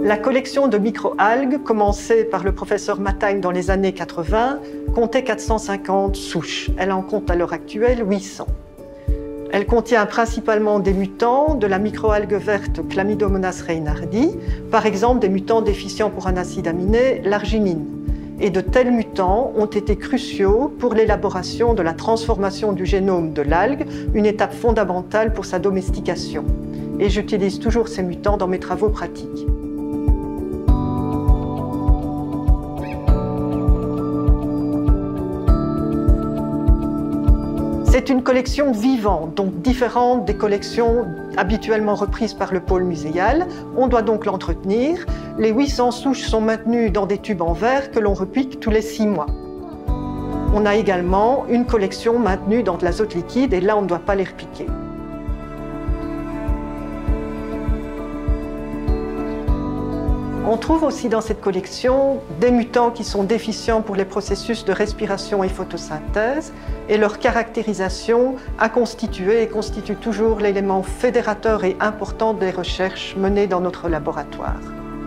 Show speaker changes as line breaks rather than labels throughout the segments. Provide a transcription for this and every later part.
La collection de microalgues, commencée par le professeur Matagne dans les années 80, comptait 450 souches. Elle en compte à l'heure actuelle 800. Elle contient principalement des mutants de la microalgue verte Chlamydomonas reinhardii, par exemple des mutants déficients pour un acide aminé, l'arginine. Et de tels mutants ont été cruciaux pour l'élaboration de la transformation du génome de l'algue, une étape fondamentale pour sa domestication. Et j'utilise toujours ces mutants dans mes travaux pratiques. C'est une collection vivante, donc différente des collections habituellement reprises par le pôle muséal. On doit donc l'entretenir. Les 800 souches sont maintenues dans des tubes en verre que l'on repique tous les 6 mois. On a également une collection maintenue dans de l'azote liquide et là on ne doit pas les repiquer. On trouve aussi dans cette collection des mutants qui sont déficients pour les processus de respiration et photosynthèse et leur caractérisation a constitué et constitue toujours l'élément fédérateur et important des recherches menées dans notre laboratoire.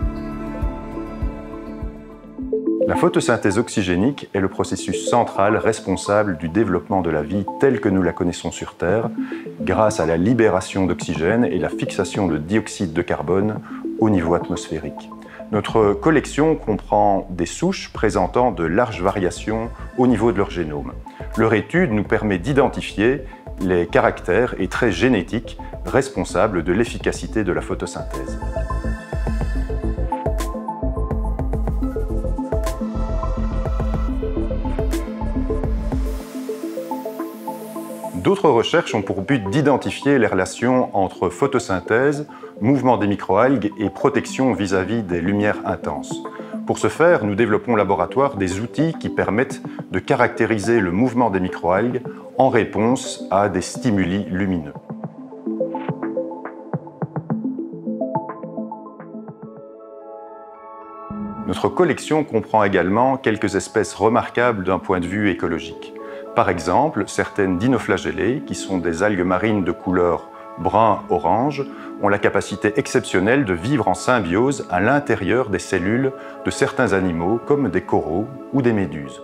La photosynthèse oxygénique est le processus central responsable du développement de la vie telle que nous la connaissons sur Terre, grâce à la libération d'oxygène et la fixation de dioxyde de carbone au niveau atmosphérique. Notre collection comprend des souches présentant de larges variations au niveau de leur génome. Leur étude nous permet d'identifier les caractères et traits génétiques responsables de l'efficacité de la photosynthèse. D'autres recherches ont pour but d'identifier les relations entre photosynthèse, mouvement des microalgues et protection vis-à-vis des lumières intenses. Pour ce faire, nous développons au laboratoire des outils qui permettent de caractériser le mouvement des microalgues en réponse à des stimuli lumineux. Notre collection comprend également quelques espèces remarquables d'un point de vue écologique. Par exemple, certaines dinoflagellées, qui sont des algues marines de couleur brun-orange, ont la capacité exceptionnelle de vivre en symbiose à l'intérieur des cellules de certains animaux, comme des coraux ou des méduses.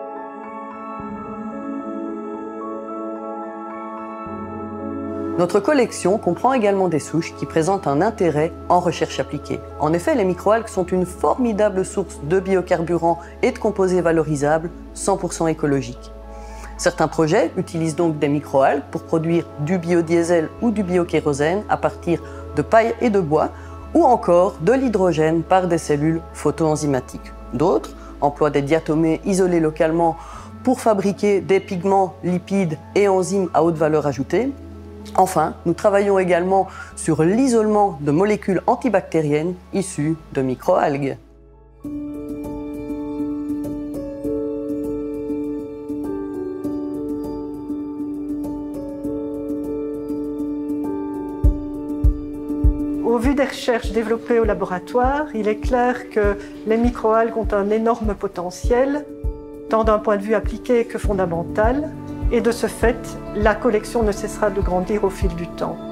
Notre collection comprend également des souches qui présentent un intérêt en recherche appliquée. En effet, les microalgues sont une formidable source de biocarburants et de composés valorisables 100% écologiques. Certains projets utilisent donc des microalgues pour produire du biodiesel ou du biokérosène à partir de paille et de bois, ou encore de l'hydrogène par des cellules photoenzymatiques. D'autres emploient des diatomées isolés localement pour fabriquer des pigments, lipides et enzymes à haute valeur ajoutée. Enfin, nous travaillons également sur l'isolement de molécules antibactériennes issues de microalgues.
Au vu des recherches développées au laboratoire, il est clair que les microalgues ont un énorme potentiel, tant d'un point de vue appliqué que fondamental, et de ce fait, la collection ne cessera de grandir au fil du temps.